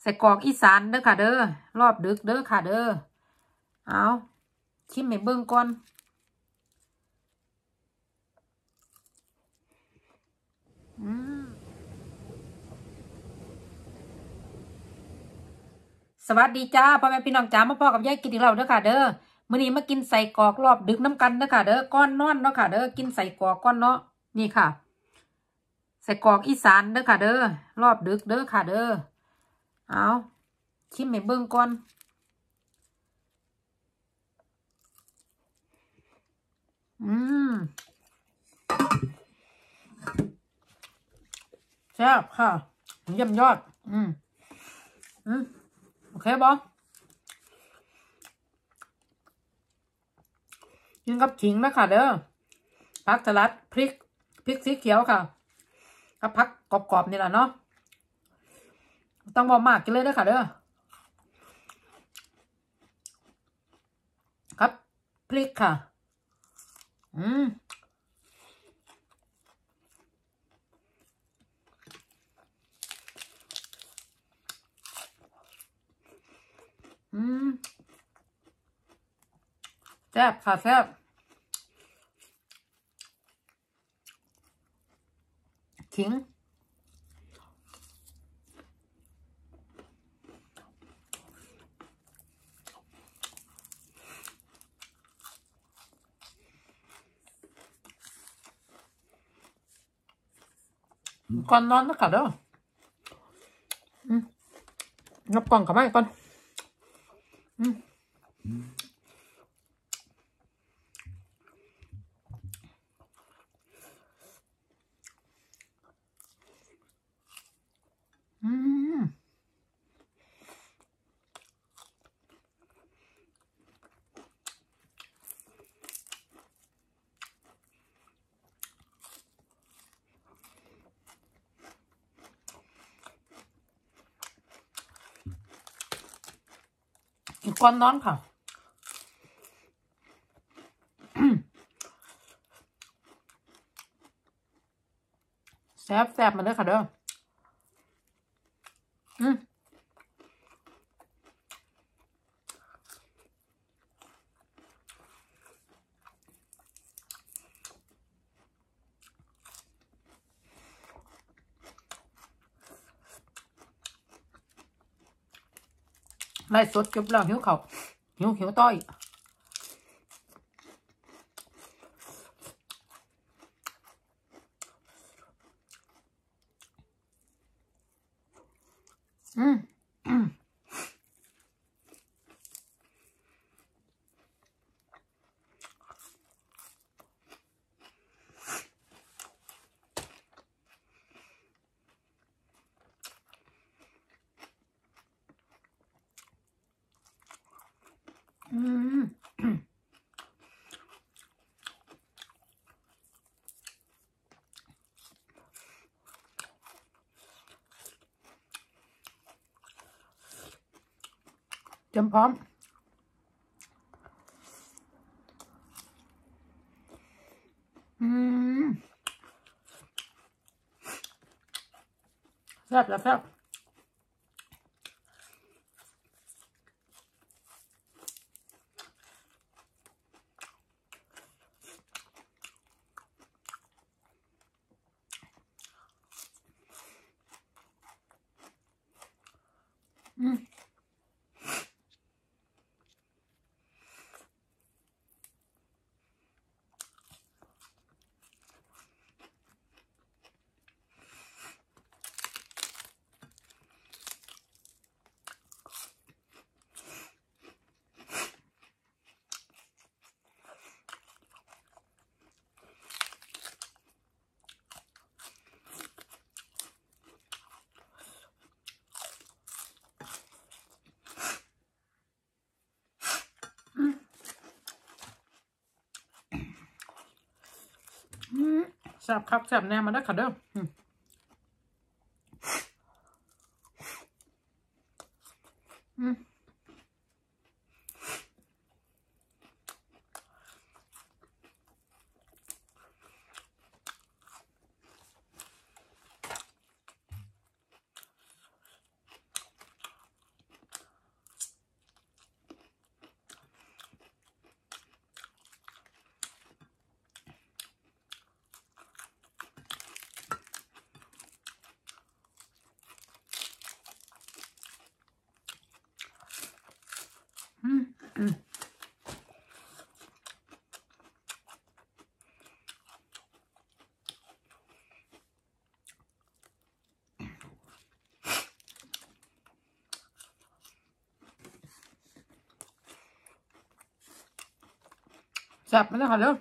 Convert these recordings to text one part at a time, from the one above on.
ใส่กรอกอีสานเด้อค่ะเด้อรอบดึกเด้อค่ะเด้อเอาชิมให้เบิ่งก่อนสวัสดีจ้าพ่อแม่พี่น้องจ้ามาพ่อกับยายกินอีกแล้วเด้อค่ะเด้อมื้อนี้มากินใส่กรอกรอบดึกน้ำกันเด้อค่ะเด้อก้อนนอนเนาะค่ะเด้อกินใส่กรอกก้อนเนาะนี่ค่ะใส่กรอกอีสานเด้อค่ะเด้อรอบดึกเด้อค่ะเด้อเอาชิมให้เบิ่งก่อนแซ่บค่ะเยี่ยมยอดโอเคบอกินกับขิงนะค่ะเด้อผักสลัดพริกสีเขียวค่ะกับผักกรอบๆนี่แหละเนาะต้องบอกมากกินเลยนะค่ะเด้อครับพริกค่ะแซ่บค่ะแซ่บขิงก่อนนอนนะคะเด้องับกล่องกับไม่ก่อนก่อนนอนค่ะแซ่บมาเลยค่ะเด้อไล่สดจบแล้วหิวเขาหิวต้อยเตรียมพร้อมแซ่บแล้วแซ่บแซ่บครับแซ่บแน่มาได้ค่ะเด้อแซ่บไหมนะคะเด้อ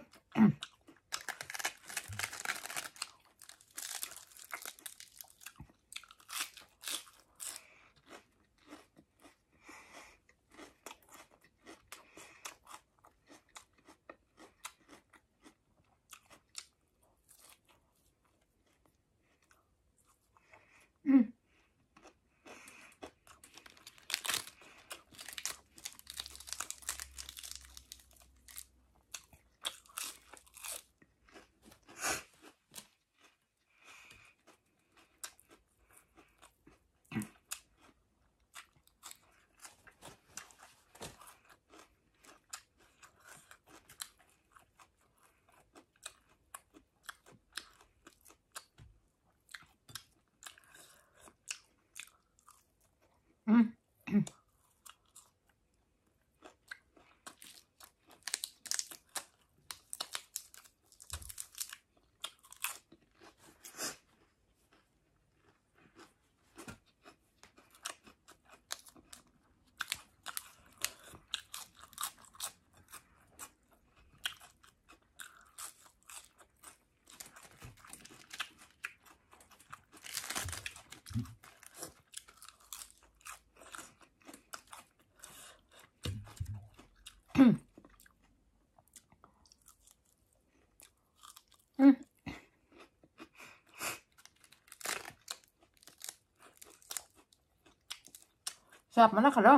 แซ่บมาแล้วค่ะเด้อ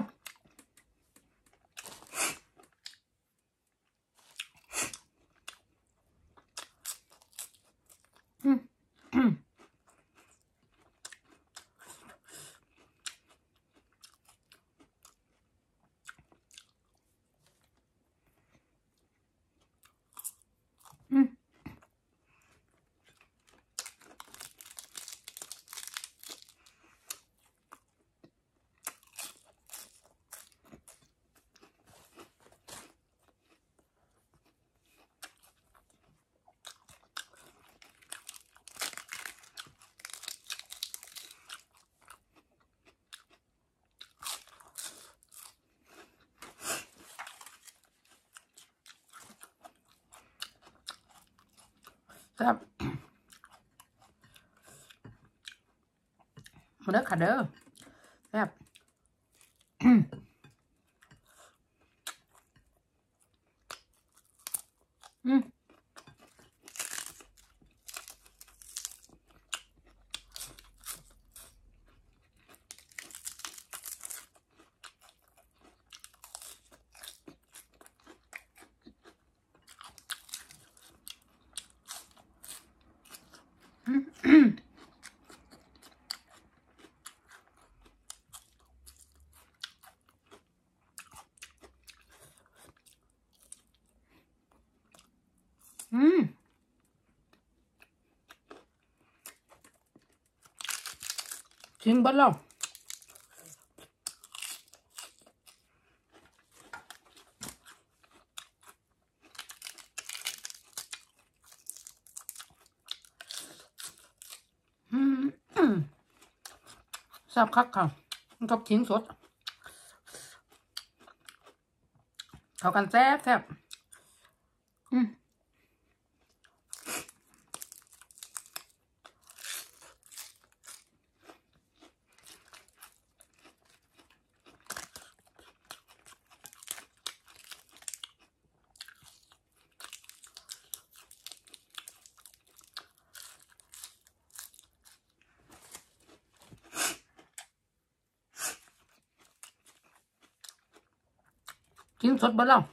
แซ่บมาแล้วค่ะเด้อแซ่บจริงบ้านเราแซ่บคักค่ะกับทิ้งสดเข้ากันแซ่บแซ่บทิ้งสดบ้านเรา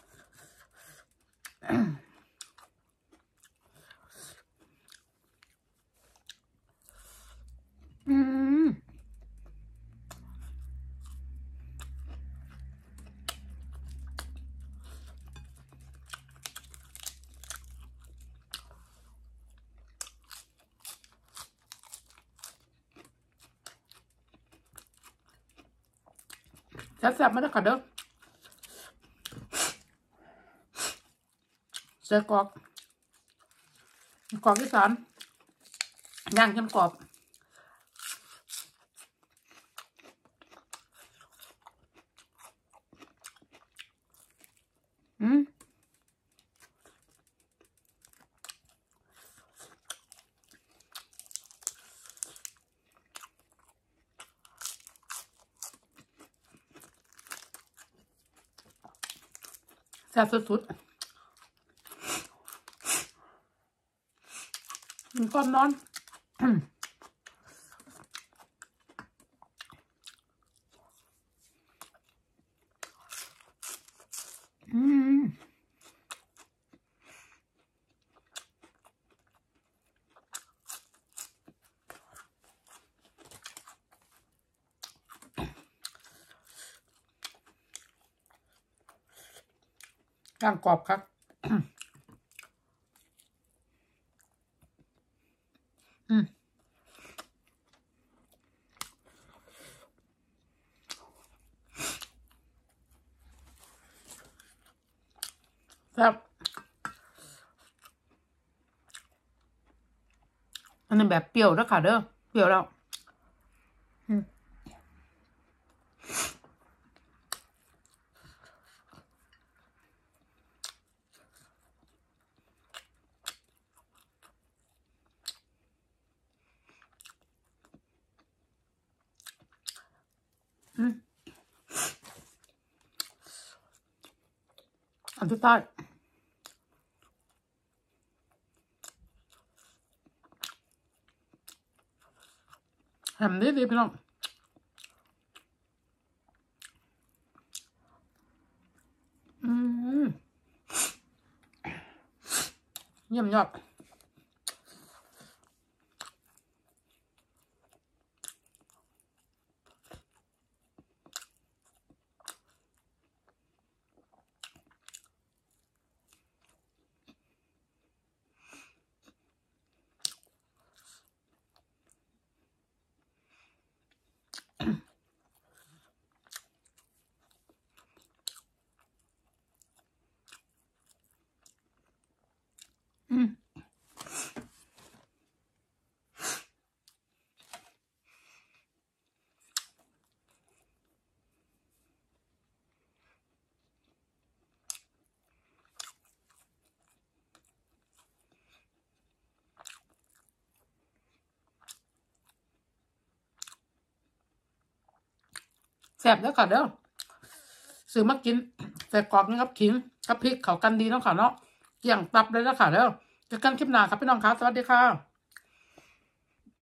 แซ่บๆมาแล้วค่ะเด้อใส่กรอกอีสานย่างจนกรอบซ่บสุดๆมันก้อนนอนย่างกรอบครับครับอันนี้แบบเปรี้ยวแล้วค่ะเด้อเปรี้ยวแล้วอันสุดท้ายแฮมดีพี่น้องเยี่ยมยอดแซ่บแล้วค่ะเด้อซื้อมากินใส่กรอกนี่ครับขิงกับพริกเขากันดีเนาะค่ะเนาะเกี่ยงตับเลยแล้วค่ะเด้อเจอกันคลิปหน้าครับพี่น้องครับสวัสดีค่ะ